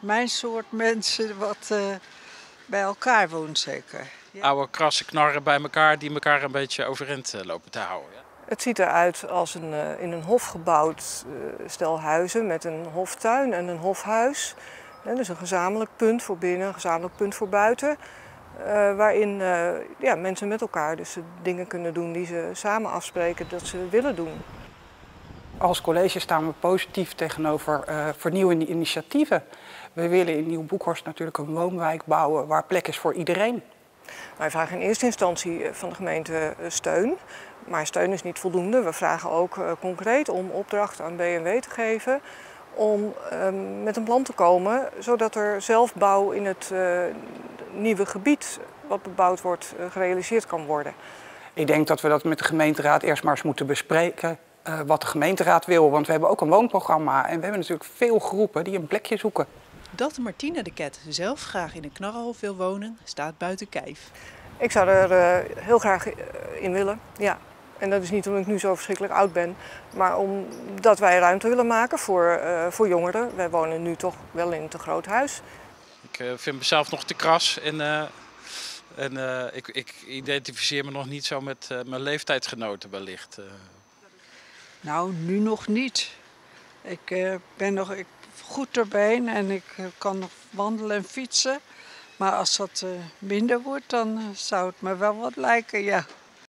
mijn soort mensen wat bij elkaar woont zeker. Ja. Oude krasse knarren bij elkaar die elkaar een beetje overeind lopen te houden. Ja? Het ziet eruit als een in een hof gebouwd stel huizen met een hoftuin en een hofhuis. Dus een gezamenlijk punt voor binnen, een gezamenlijk punt voor buiten. Waarin mensen met elkaar dus dingen kunnen doen die ze samen afspreken dat ze willen doen. Als college staan we positief tegenover vernieuwende initiatieven. We willen in Nieuw-Boekhorst natuurlijk een woonwijk bouwen waar plek is voor iedereen. Wij vragen in eerste instantie van de gemeente steun. Maar steun is niet voldoende. We vragen ook concreet om opdrachten aan B&W te geven om met een plan te komen, zodat er zelfbouw in het nieuwe gebied wat bebouwd wordt gerealiseerd kan worden. Ik denk dat we dat met de gemeenteraad eerst maar eens moeten bespreken wat de gemeenteraad wil. Want we hebben ook een woonprogramma en we hebben natuurlijk veel groepen die een plekje zoeken. Dat Martina de Ket zelf graag in een knarrenhof wil wonen, staat buiten kijf. Ik zou er heel graag in willen, ja. En dat is niet omdat ik nu zo verschrikkelijk oud ben, maar omdat wij ruimte willen maken voor jongeren. Wij wonen nu toch wel in een te groot huis. Ik vind mezelf nog te kras en ik identificeer me nog niet zo met mijn leeftijdsgenoten wellicht. Nou, nu nog niet. Ik ben nog goed ter been en ik kan nog wandelen en fietsen. Maar als dat minder wordt, dan zou het me wel wat lijken, ja.